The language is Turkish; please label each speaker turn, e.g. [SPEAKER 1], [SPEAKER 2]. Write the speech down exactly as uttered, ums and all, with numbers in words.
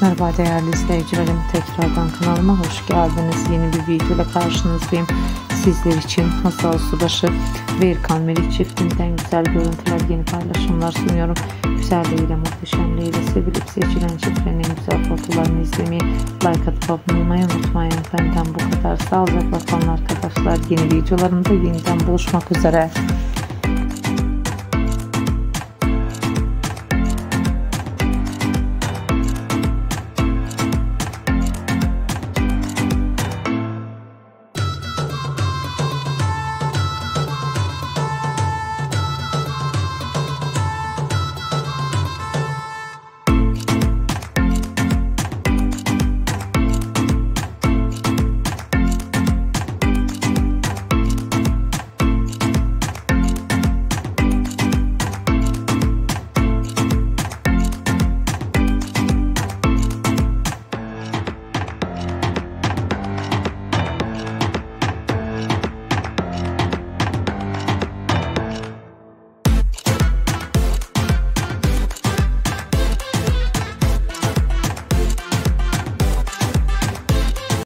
[SPEAKER 1] Merhaba değerli izleyicilerim, tekrardan kanalıma hoş geldiniz. Yeni bir video ile karşınızdayım. Sizler için Hazal ve Erkan çiftinden güzel görüntüler, yeni paylaşımlar sunuyorum. Güzelliğiyle, muhteşemliğiyle sevilip seçilen çiftlerin en güzel fotolarını izlemeyi, like atıp abone olmayı unutmayın. Benden bu kadar. Sağlıcakla kalın arkadaşlar. Yeni videolarımda yeniden buluşmak üzere.